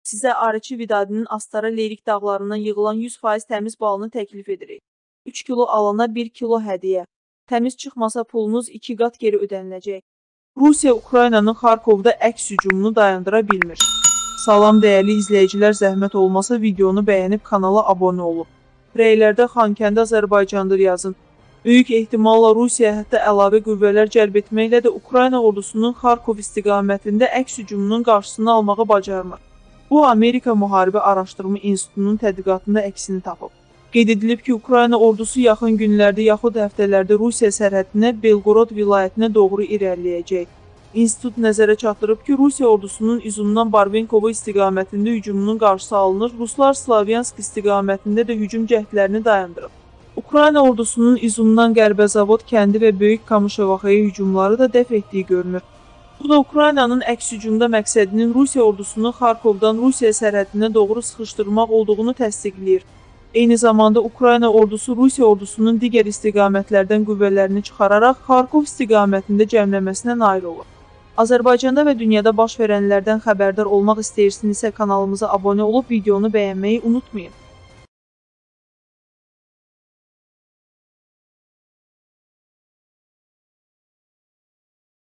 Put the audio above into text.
Sizə Arıçı Vidadinin Astara Lerik dağlarından yığılan 100% təmiz balını təklif edirik. 3 kilo alana 1 kilo hədiyyə. Təmiz çıxmasa pulunuz 2 qat geri ödəniləcək. Rusiya Ukraynanın Xarkovda əks hücumunu dayandıra bilmir. Salam dəyərli izləyicilər, zəhmət olmasa videonu bəyənib kanala abunə olun. Rəylərdə Xankəndi Azərbaycandır yazın. Böyük ehtimalla Rusiya hətta əlavə qüvvələr cəlb etməklə də Ukrayna ordusunun Xarkov istiqamətində əks hücumunun qarşısını almağı bacarmır. Bu, Amerika Müharibə Araşdırma İnstitutunun tədqiqatında əksini tapıb. Qeyd edilib ki, Ukrayna ordusu yaxın günlərdə yaxud həftələrdə Rusiya sərhədinə Belgorod vilayətinə doğru irəliləyəcək. İnstitut nəzərə çatdırıb ki, Rusiya ordusunun İzumdan Barvenkovo istiqamətində hücumunun qarşısı alınır, Ruslar Slavyansk istiqamətində də hücum cəhdlərini dayandırıb. Ukrayna ordusunun İzumdan Qərbə Zavod kəndi və Böyük Kamışevaxaya hücumları da dəf etdiyi görünür. Bu da Ukraynanın əks hücumda məqsədinin Rusiya ordusunu Xarkovdan Rusiya sərhədinə doğru sıxışdırmaq olduğunu təsdiqləyir. Eyni zamanda Ukrayna ordusu Rusiya ordusunun digər istiqamətlərdən qüvvələrini çıxararaq Xarkov istiqamətində cəmləməsinə nail olur. Azərbaycanda və dünyada baş verənlərdən xəbərdar olmaq istəyirsinizsə kanalımıza abunə olub videonu bəyənməyi unutmayın.